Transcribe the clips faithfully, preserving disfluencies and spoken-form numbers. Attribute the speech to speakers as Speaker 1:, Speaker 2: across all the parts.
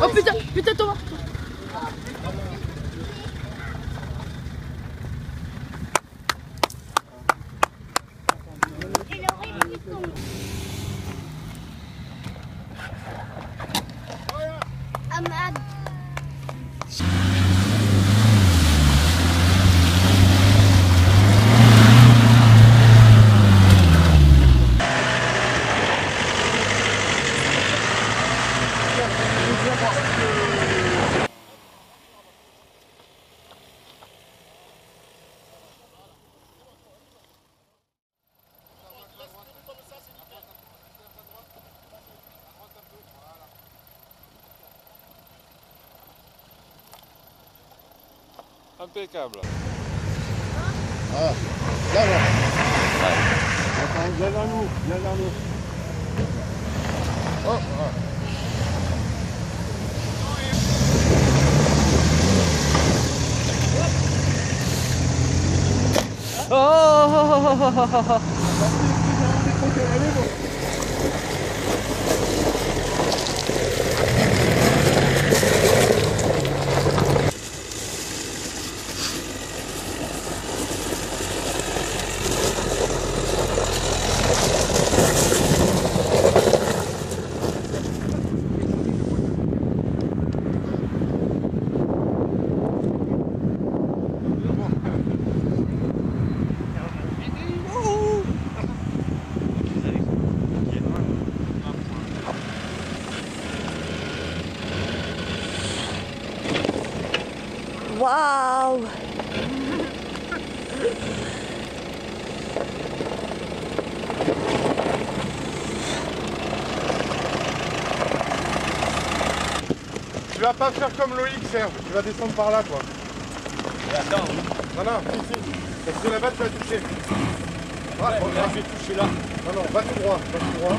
Speaker 1: putain, putain Thomas.
Speaker 2: Impeccable.
Speaker 3: Ah, là, là. Attends, viens vers nous, viens vers nous. Oh, oh.
Speaker 1: Oh. Waouh!
Speaker 3: Tu vas pas faire comme Loïc, Serge. Tu vas descendre par là, quoi.
Speaker 2: Et attends.
Speaker 3: Non, non, ici. Parce que là-bas, tu vas toucher.
Speaker 2: Voilà, ouais, là, je vais toucher là.
Speaker 3: Non, non, va tout droit, va tout droit.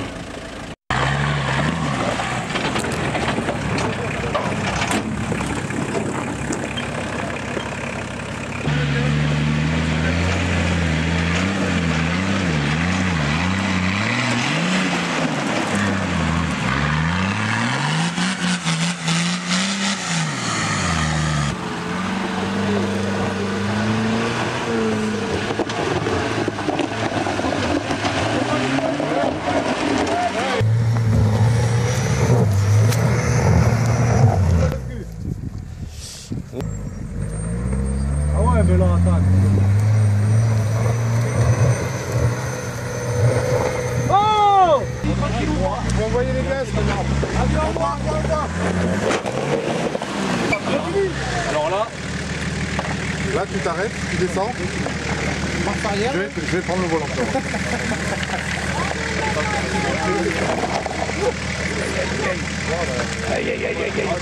Speaker 3: Ah ouais, mais là, attends. Oh! Vous envoyez les glaces. Ah, viens, on voit, viens, on voit.
Speaker 2: Alors là,
Speaker 3: Là, tu t'arrêtes, tu descends. Je vais, je vais prendre le volant.
Speaker 1: Aïe aïe aïe aïe aïe.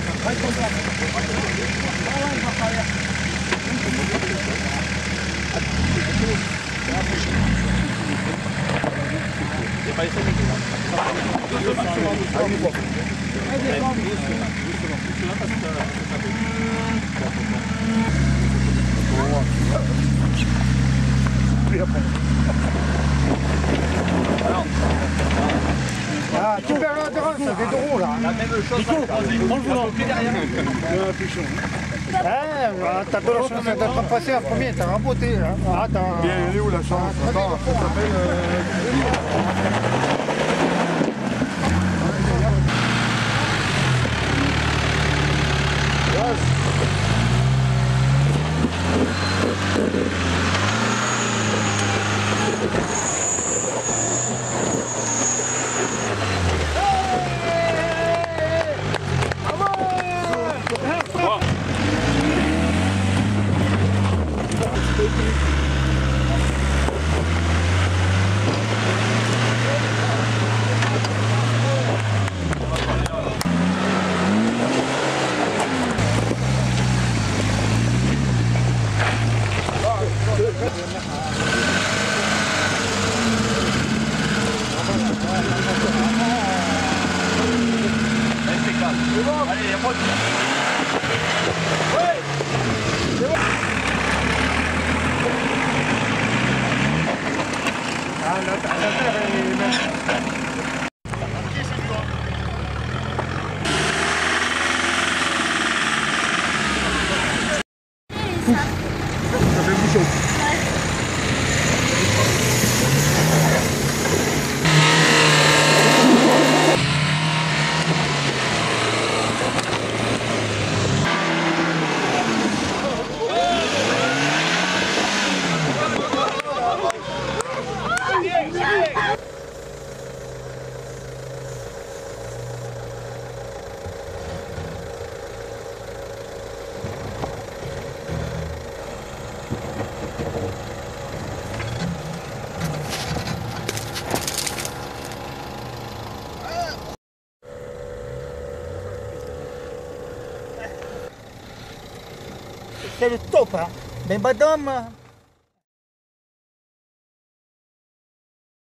Speaker 3: Ah, tout vers l'intérieur, ça fait deux roues là.
Speaker 2: la même chose. Prends le volant. Derrière.
Speaker 3: Eh, t'as de la chance d'être passé en premier, t'as remboté. Hein. Ah, attends. Elle est où la chance? Attends, ça s'appelle.
Speaker 2: Allez, il y a pas de...
Speaker 3: Ouais. C'est bon. Ah, la terre est même.
Speaker 1: c'est le top. Hein. Ben madame,